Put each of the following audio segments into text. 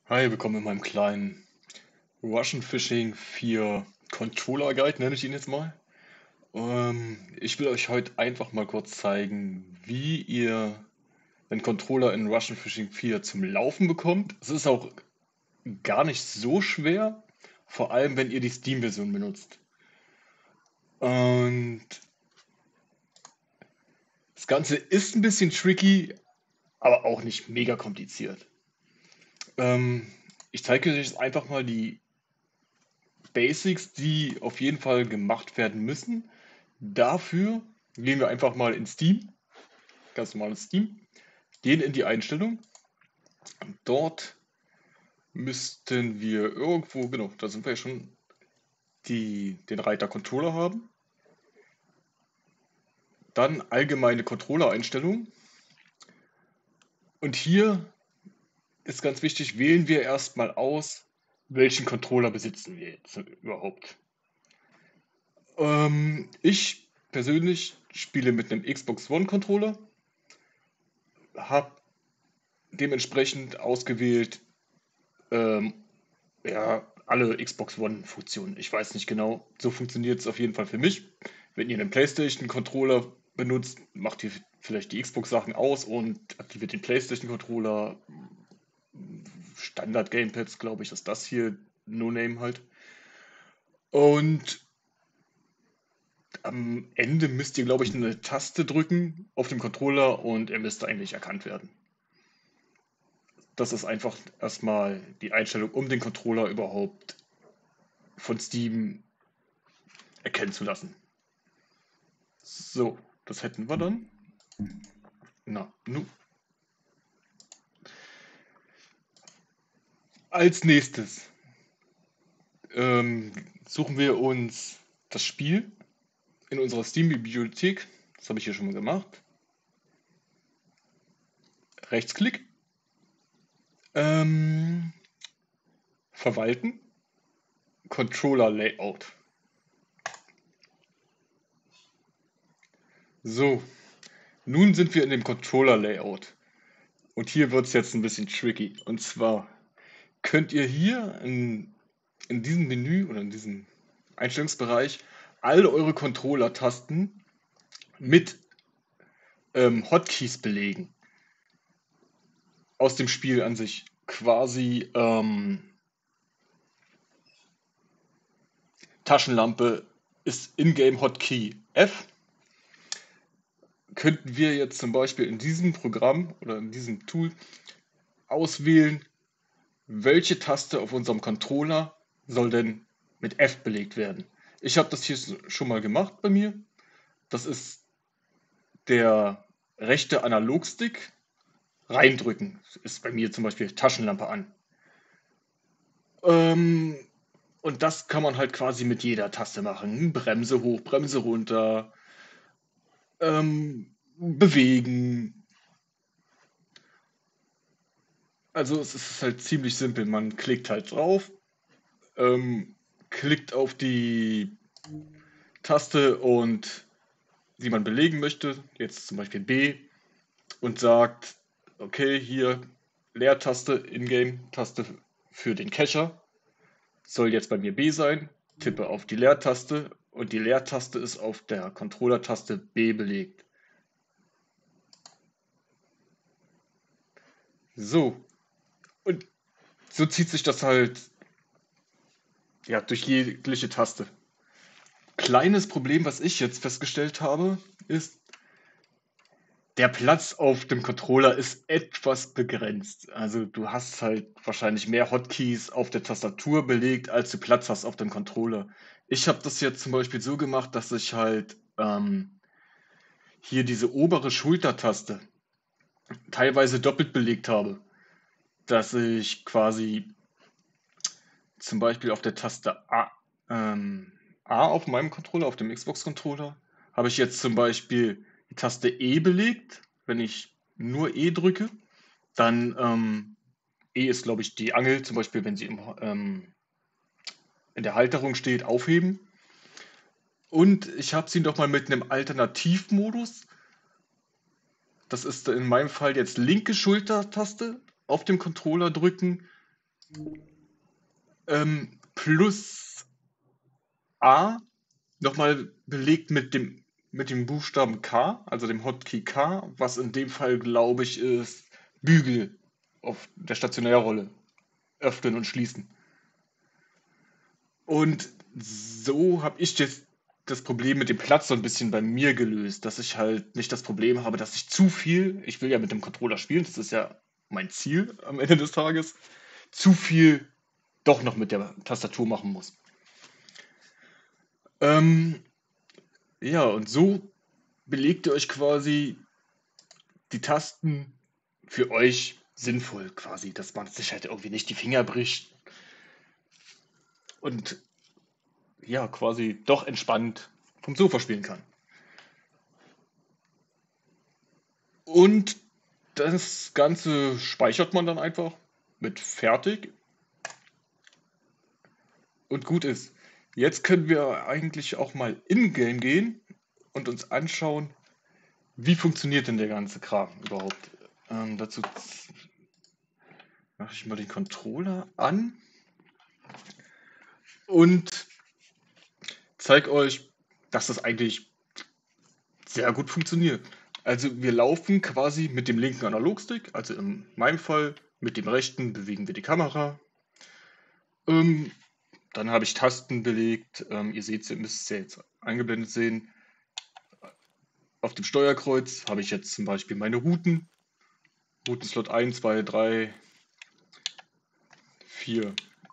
Hi, willkommen in meinem kleinen Russian Fishing 4 Controller Guide, nenne ich ihn jetzt mal. Ich will euch heute einfach mal kurz zeigen, wie ihr den Controller in Russian Fishing 4 zum Laufen bekommt. Es ist auch gar nicht so schwer, vor allem wenn ihr die Steam-Version benutzt. Und das Ganze ist ein bisschen tricky, aber auch nicht mega kompliziert. Ähm, Ich zeige euch jetzt einfach mal die Basics, die auf jeden Fall gemacht werden müssen. Dafür gehen wir einfach mal in Steam, ganz normales Steam, gehen in die Einstellung. Dort müssten wir irgendwo, genau, da sind wir ja schon, den Reiter Controller haben. Dann allgemeine Controller-Einstellungen. Und hier ist ganz wichtig, wählen wir erstmal aus, welchen Controller besitzen wir jetzt überhaupt. Ich persönlich spiele mit einem Xbox One Controller, habe dementsprechend ausgewählt, ähm, ja, alle Xbox One-Funktionen. Ich weiß nicht genau, so funktioniert es auf jeden Fall für mich. Wenn ihr einen PlayStation-Controller benutzt, macht ihr vielleicht die Xbox-Sachen aus und aktiviert den PlayStation-Controller. Standard-Gamepads, glaube ich, ist das hier, No-Name halt. Und am Ende müsst ihr, glaube ich, eine Taste drücken auf dem Controller und er müsste eigentlich erkannt werden. Das ist einfach erstmal die Einstellung, um den Controller überhaupt von Steam erkennen zu lassen. So, das hätten wir dann. Na, nu. Als nächstes ähm, suchen wir uns das Spiel in unserer Steam-Bibliothek. Das habe ich hier schon mal gemacht. Rechtsklick. Ähm, Verwalten. Controller Layout. So, nun sind wir in dem Controller Layout. Und hier wird es jetzt ein bisschen tricky. Und zwar könnt ihr hier in diesem Menü oder in diesem Einstellungsbereich alle eure Controller-Tasten mit Hotkeys belegen aus dem Spiel an sich. Quasi Taschenlampe ist Ingame Hotkey F. Könnten wir jetzt zum Beispiel in diesem Programm oder in diesem Tool auswählen, welche Taste auf unserem Controller soll denn mit F belegt werden. Ich habe das hier schon mal gemacht bei mir. Das ist der rechte Analogstick. Reindrücken ist bei mir zum Beispiel Taschenlampe an. Ähm, und das kann man halt quasi mit jeder Taste machen. Bremse hoch, Bremse runter, bewegen. Also es ist halt ziemlich simpel. Man klickt halt drauf, ähm, klickt auf die Taste und die man belegen möchte, jetzt zum Beispiel B, und sagt, okay, hier Leertaste, Ingame-Taste für den Cacher, soll jetzt bei mir B sein, tippe auf die Leertaste und die Leertaste ist auf der Controller-Taste B belegt. So, und so zieht sich das halt ja, durch jegliche Taste. Kleines Problem, was ich jetzt festgestellt habe, ist, der Platz auf dem Controller ist etwas begrenzt. Also du hast halt wahrscheinlich mehr Hotkeys auf der Tastatur belegt, als du Platz hast auf dem Controller. Ich habe das jetzt zum Beispiel so gemacht, dass ich halt hier diese obere Schultertaste teilweise doppelt belegt habe. Dass ich quasi zum Beispiel auf der Taste A auf meinem Controller, auf dem Xbox-Controller, habe ich jetzt zum Beispiel die Taste E belegt. Wenn ich nur E drücke, dann E ist, glaube ich, die Angel, zum Beispiel, wenn sie in der Halterung steht, aufheben. Und ich habe sie noch mal mit einem Alternativmodus. Das ist in meinem Fall jetzt linke Schultertaste auf dem Controller drücken Plus A nochmal belegt mit dem Buchstaben K, also dem Hotkey K, was in dem Fall, glaube ich, ist Bügel auf der Stationärrolle. Öffnen und schließen. Und so habe ich jetzt das Problem mit dem Platz so ein bisschen bei mir gelöst, dass ich halt nicht das Problem habe, dass ich zu viel, ich will ja mit dem Controller spielen, das ist ja mein Ziel am Ende des Tages, zu viel doch noch mit der Tastatur machen muss. Ähm, ja, und so belegt ihr euch quasi die Tasten für euch sinnvoll quasi, dass man sich halt irgendwie nicht die Finger bricht und ja, quasi doch entspannt vom Sofa spielen kann. Und das Ganze speichert man dann einfach mit fertig und gut ist. Jetzt können wir eigentlich auch mal in-game gehen und uns anschauen, wie funktioniert denn der ganze Kram überhaupt. Dazu mache ich mal den Controller an und zeige euch, dass das eigentlich sehr gut funktioniert. Also wir laufen quasi mit dem linken Analogstick, also in meinem Fall mit dem rechten bewegen wir die Kamera. Ähm, Dann habe ich Tasten belegt. Ihr seht, ihr müsst es ja jetzt eingeblendet sehen. Auf dem Steuerkreuz habe ich jetzt zum Beispiel meine Routen. Routenslot 1, 2, 3, 4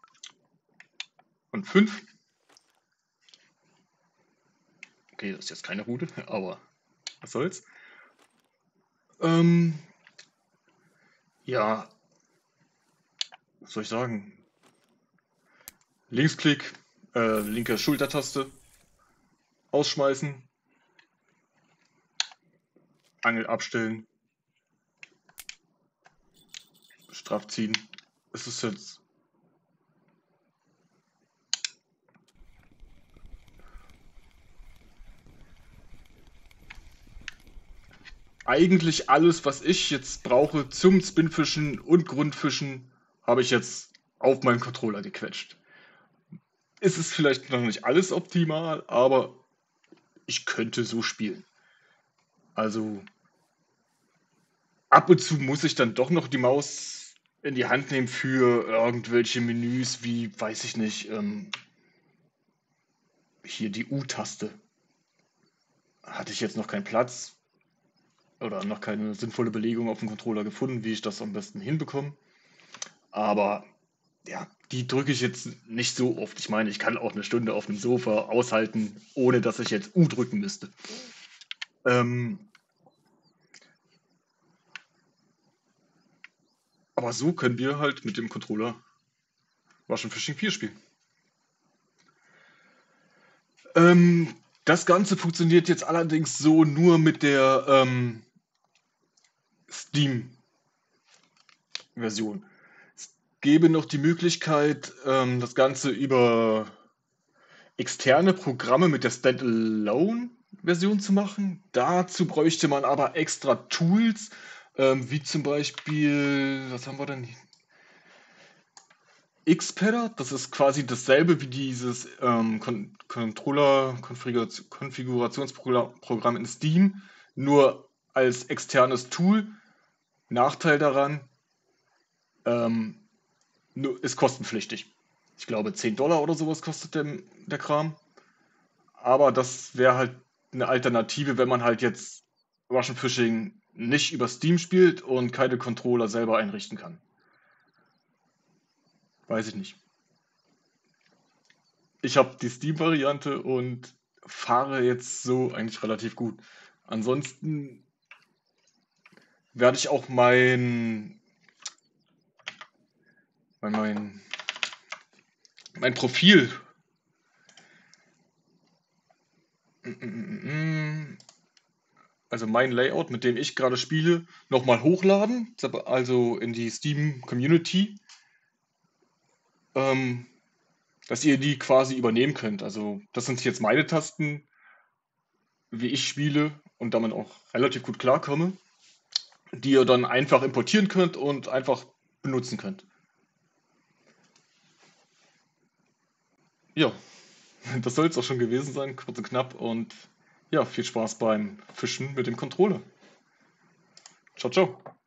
und 5. Okay, das ist jetzt keine Route, aber was soll's. Ähm, ja, was soll ich sagen? Linksklick, linke Schultertaste, ausschmeißen, Angel abstellen, straff ziehen. Es ist jetzt eigentlich alles, was ich jetzt brauche zum Spinfischen und Grundfischen, habe ich jetzt auf meinen Controller gequetscht. Es ist vielleicht noch nicht alles optimal, aber ich könnte so spielen. Also ab und zu muss ich dann doch noch die Maus in die Hand nehmen für irgendwelche Menüs, wie, weiß ich nicht, hier die U-Taste. Hatte ich jetzt noch keinen Platz oder noch keine sinnvolle Belegung auf dem Controller gefunden, wie ich das am besten hinbekomme. Aber ja, die drücke ich jetzt nicht so oft. Ich meine, ich kann auch eine Stunde auf dem Sofa aushalten, ohne dass ich jetzt U drücken müsste. Ähm, aber so können wir halt mit dem Controller Russian Fishing 4 spielen. Ähm, Das Ganze funktioniert jetzt allerdings so nur mit der Steam-Version. Es gäbe noch die Möglichkeit, das Ganze über externe Programme mit der Standalone-Version zu machen. Dazu bräuchte man aber extra Tools, wie zum Beispiel, was haben wir denn? Xpadder, das ist quasi dasselbe wie dieses Controller-Konfigurationsprogramm in Steam, nur als externes Tool. Nachteil daran, ähm, ist kostenpflichtig. Ich glaube 10 Dollar oder sowas kostet der Kram. Aber das wäre halt eine Alternative, wenn man halt jetzt Russian Fishing nicht über Steam spielt und keine Controller selber einrichten kann. Weiß ich nicht. Ich habe die Steam-Variante und fahre jetzt so eigentlich relativ gut. Ansonsten werde ich auch mein, mein, mein Profil, also mein Layout, mit dem ich gerade spiele, nochmal hochladen, also in die Steam Community, ähm, dass ihr die quasi übernehmen könnt. Also das sind jetzt meine Tasten, wie ich spiele und damit auch relativ gut klarkomme, die ihr dann einfach importieren könnt und einfach benutzen könnt. Ja, das soll es auch schon gewesen sein, kurz und knapp. Und ja, viel Spaß beim Fischen mit dem Controller. Ciao, ciao.